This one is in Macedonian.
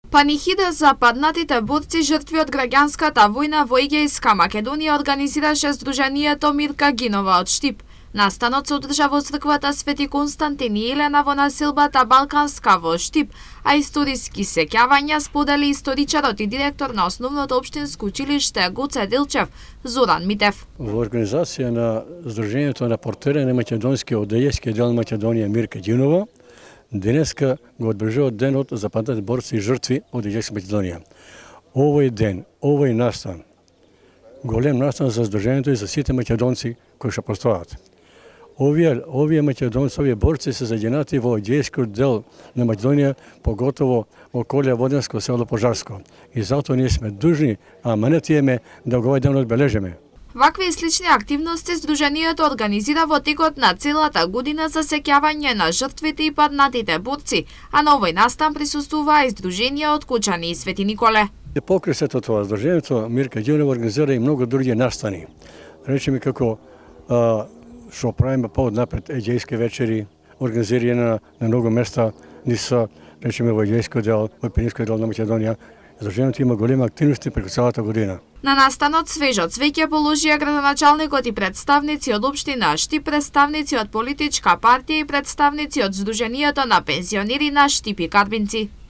Панихида за паднатите борци жртви од граѓанската војна во Егејска Македонија организираше Сдруженијето Мирка Гинова од Штип. Настанот се одржа во црквата Свети Константин и Елена во населбата Балканска во Штип, а историски сеќавања сподели историчарот и директор на Основното општинско училиште Гоце Делчев, Зоран Митев. Во организација на Сдруженијето на портера на македонскиот одејски дел Македонија Мирка Гинова, денеска го одбележува денот за паднатите борци и жртви од Егејска Македонија. Овој ден, овој настан, голем настан за Сдруженијето и за сите македонци кои што постојат. Овие македонци, овие борци се заединати во Егејскиот дел на Македонија, поготово околе Воденско село Пожарско. И затоа ние сме дужни, а манет имаме да го овој ден одбележиме. Вакви и слични активности Сдруженијето организира во текот на целата година за сеќавање на жртвите и паднатите борци, а на овој настан присуствува и Сдруженија од Кучани и Свети Николе. Покрај сето тоа, Сдруженијето Мирка Гинова организира и многу други настани. Речеме како што правиме пооднапред Егејски вечери, организирани на многу места, ниса, речеме во Егејскиот дел, во Пиринскиот дел на Македонија. Сдруженијето има големи активности преку целата година. На настанот свежо цвеќе положија градоначалникот и представници од општина Штип, представници од политичка партија и представници од Сдруженијето на пензионери на Штип и Карбинци.